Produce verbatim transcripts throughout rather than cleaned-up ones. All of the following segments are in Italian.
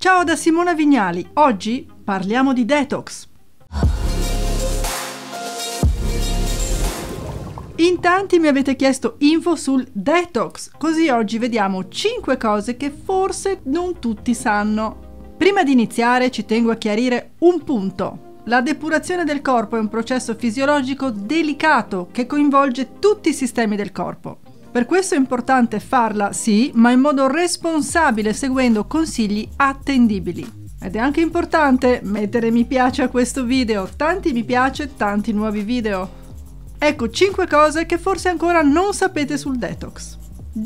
Ciao da Simona Vignali, oggi parliamo di detox. In tanti mi avete chiesto info sul detox, così oggi vediamo cinque cose che forse non tutti sanno. Prima di iniziare ci tengo a chiarire un punto. La depurazione del corpo è un processo fisiologico delicato che coinvolge tutti i sistemi del corpo. Per questo è importante farla, sì, ma in modo responsabile, seguendo consigli attendibili. Ed è anche importante mettere mi piace a questo video, tanti mi piace, tanti nuovi video. Ecco cinque cose che forse ancora non sapete sul detox.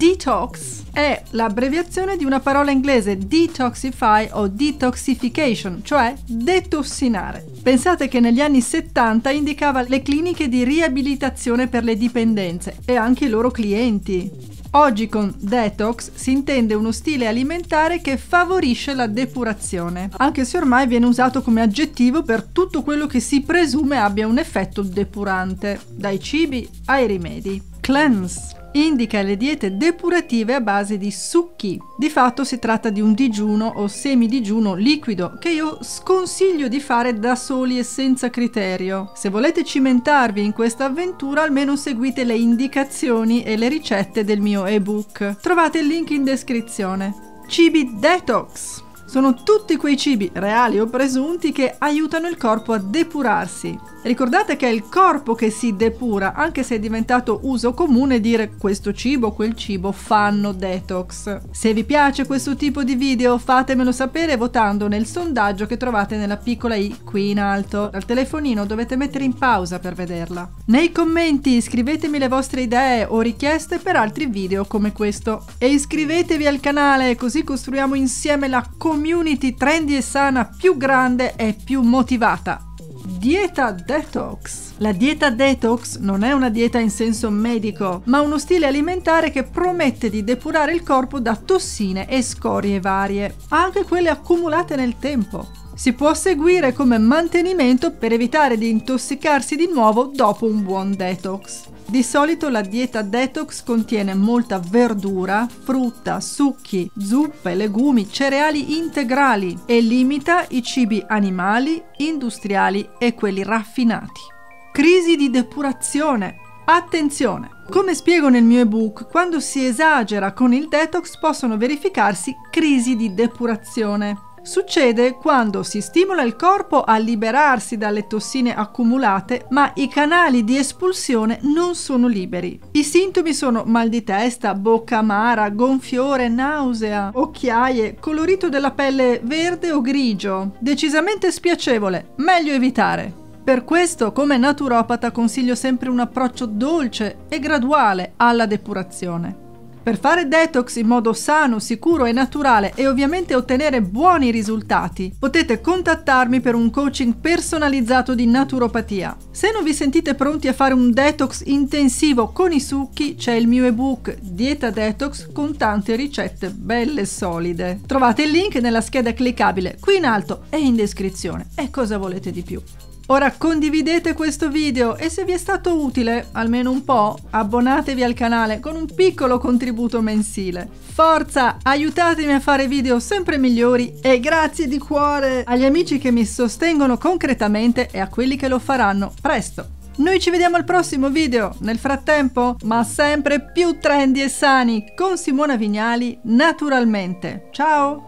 Detox è l'abbreviazione di una parola inglese detoxify o detoxification, cioè detossinare. Pensate che negli anni settanta indicava le cliniche di riabilitazione per le dipendenze e anche i loro clienti. Oggi con detox si intende uno stile alimentare che favorisce la depurazione, anche se ormai viene usato come aggettivo per tutto quello che si presume abbia un effetto depurante, dai cibi ai rimedi. Cleanse indica le diete depurative a base di succhi. Di fatto si tratta di un digiuno o semidigiuno liquido che io sconsiglio di fare da soli e senza criterio. Se volete cimentarvi in questa avventura, almeno seguite le indicazioni e le ricette del mio ebook. Trovate il link in descrizione. Cibi detox sono tutti quei cibi, reali o presunti, che aiutano il corpo a depurarsi. Ricordate che è il corpo che si depura, anche se è diventato uso comune dire questo cibo o quel cibo fanno detox. Se vi piace questo tipo di video fatemelo sapere votando nel sondaggio che trovate nella piccola i qui in alto. Dal telefonino dovete mettere in pausa per vederla. Nei commenti scrivetemi le vostre idee o richieste per altri video come questo. E iscrivetevi al canale così costruiamo insieme la community trendy e sana più grande e più motivata. Dieta detox. La dieta detox non è una dieta in senso medico, ma uno stile alimentare che promette di depurare il corpo da tossine e scorie varie, anche quelle accumulate nel tempo. Si può seguire come mantenimento per evitare di intossicarsi di nuovo dopo un buon detox. Di solito la dieta detox contiene molta verdura, frutta, succhi, zuppe, legumi, cereali integrali e limita i cibi animali, industriali e quelli raffinati. Crisi di depurazione. Attenzione! Come spiego nel mio ebook, quando si esagera con il detox possono verificarsi crisi di depurazione. Succede quando si stimola il corpo a liberarsi dalle tossine accumulate, ma i canali di espulsione non sono liberi. I sintomi sono mal di testa, bocca amara, gonfiore, nausea, occhiaie, colorito della pelle verde o grigio, decisamente spiacevole, meglio evitare. Per questo, come naturopata, consiglio sempre un approccio dolce e graduale alla depurazione. Per fare detox in modo sano, sicuro e naturale e ovviamente ottenere buoni risultati, potete contattarmi per un coaching personalizzato di naturopatia. Se non vi sentite pronti a fare un detox intensivo con i succhi, c'è il mio ebook Dieta Detox con tante ricette belle e solide. Trovate il link nella scheda cliccabile qui in alto e in descrizione. E cosa volete di più? Ora condividete questo video e se vi è stato utile, almeno un po', abbonatevi al canale con un piccolo contributo mensile. Forza, aiutatemi a fare video sempre migliori e grazie di cuore agli amici che mi sostengono concretamente e a quelli che lo faranno presto. Noi ci vediamo al prossimo video, nel frattempo, ma sempre più trendy e sani, con Simona Vignali, naturalmente. Ciao!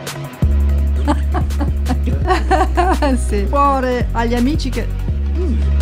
Sì. Cuore agli amici che... Mm.